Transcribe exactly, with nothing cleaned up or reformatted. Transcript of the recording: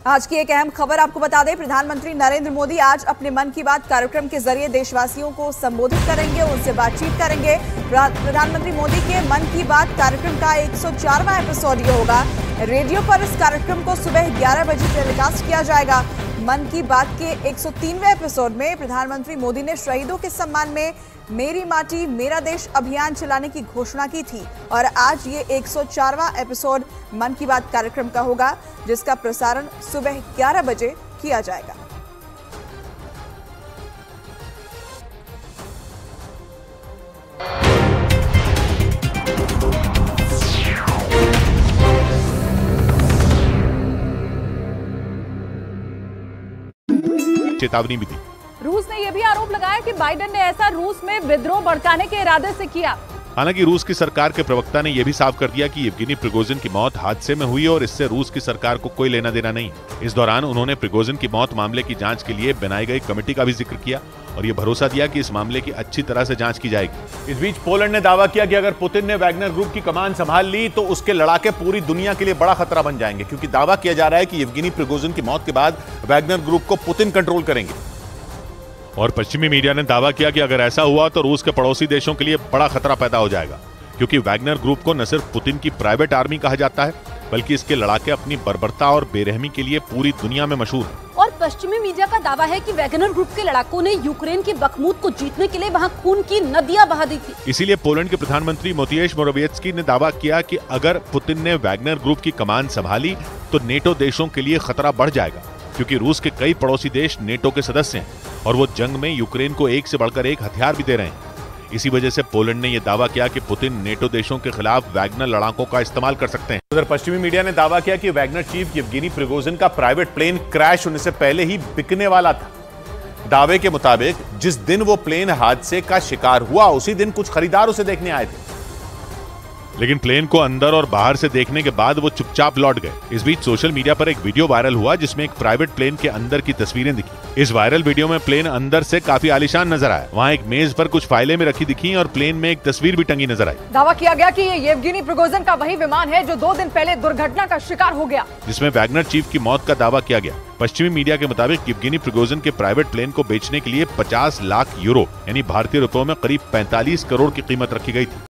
आज की एक अहम खबर आपको बता दें, प्रधानमंत्री नरेंद्र मोदी आज अपने मन की बात कार्यक्रम के जरिए देशवासियों को संबोधित करेंगे, उनसे बातचीत करेंगे। प्रधानमंत्री मोदी के मन की बात कार्यक्रम का एक सौ चारवां एपिसोड ये होगा। रेडियो पर इस कार्यक्रम को सुबह ग्यारह बजे टेलीकास्ट किया जाएगा। मन की बात के एक सौ तीनवें एपिसोड में प्रधानमंत्री मोदी ने शहीदों के सम्मान में मेरी माटी मेरा देश अभियान चलाने की घोषणा की थी और आज ये एक सौ चारवां एपिसोड मन की बात कार्यक्रम का होगा, जिसका प्रसारण सुबह ग्यारह बजे किया जाएगा। चेतावनी भी दी। रूस ने यह भी आरोप लगाया कि बाइडेन ने ऐसा रूस में विद्रोह भड़काने के इरादे से किया। हालांकि रूस की सरकार के प्रवक्ता ने यह भी साफ कर दिया कि येवगेनी प्रिगोजिन की मौत हादसे में हुई और इससे रूस की सरकार को कोई लेना देना नहीं। इस दौरान उन्होंने प्रिगोजिन की मौत मामले की जांच के लिए बनाई गई कमेटी का भी जिक्र किया और ये भरोसा दिया कि इस मामले की अच्छी तरह से जांच की जाएगी। इस बीच पोलैंड ने दावा किया कि अगर पुतिन ने वैगनर ग्रुप की कमान संभाल ली तो उसके लड़ाके पूरी दुनिया के लिए बड़ा खतरा बन जाएंगे, क्योंकि दावा किया जा रहा है कि येवगेनी प्रिगोजिन की मौत के बाद वैगनर ग्रुप को पुतिन कंट्रोल करेंगे। और पश्चिमी मीडिया ने दावा किया कि अगर ऐसा हुआ तो रूस के पड़ोसी देशों के लिए बड़ा खतरा पैदा हो जाएगा, क्योंकि वैगनर ग्रुप को न सिर्फ पुतिन की प्राइवेट आर्मी कहा जाता है, बल्कि इसके लड़ाके अपनी बर्बरता और बेरहमी के लिए पूरी दुनिया में मशहूर है। और पश्चिमी मीडिया का दावा है कि वैगनर ग्रुप के लड़ाकों ने यूक्रेन की बखमूत को जीतने के लिए वहां खून की नदियां बहा दी थी। इसीलिए पोलैंड के प्रधानमंत्री मोतिएश मोराविएत्स्की ने दावा किया कि अगर पुतिन ने वैगनर ग्रुप की कमान संभाली तो नेटो देशों के लिए खतरा बढ़ जाएगा, क्योंकि रूस के कई पड़ोसी देश नेटो के सदस्य हैं और वो जंग में यूक्रेन को एक से बढ़कर एक हथियार भी दे रहे हैं। इसी वजह से पोलैंड ने यह दावा किया कि पुतिन नेटो देशों के खिलाफ वैगनर लड़ाकों का इस्तेमाल कर सकते हैं। उधर पश्चिमी मीडिया ने दावा किया कि वैगनर चीफ येवगेनी प्रिगोजिन का प्राइवेट प्लेन क्रैश होने से पहले ही बिकने वाला था। दावे के मुताबिक जिस दिन वो प्लेन हादसे का शिकार हुआ उसी दिन कुछ खरीदार उसे देखने आए थे, लेकिन प्लेन को अंदर और बाहर से देखने के बाद वो चुपचाप लौट गए। इस बीच सोशल मीडिया पर एक वीडियो वायरल हुआ जिसमें एक प्राइवेट प्लेन के अंदर की तस्वीरें दिखी। इस वायरल वीडियो में प्लेन अंदर से काफी आलीशान नजर आया। वहाँ एक मेज पर कुछ फाइलें में रखी दिखी और प्लेन में एक तस्वीर भी टंगी नजर आई। दावा किया गया कि ये येवगेनी प्रिगोजिन का वही विमान है जो दो दिन पहले दुर्घटना का शिकार हो गया, जिसमें वैगनर चीफ की मौत का दावा किया गया। पश्चिमी मीडिया के मुताबिक येवगेनी प्रिगोजिन के प्राइवेट प्लेन को बेचने के लिए पचास लाख यूरो यानी भारतीय रुपयों में करीब पैंतालीस करोड़ की कीमत रखी गई थी।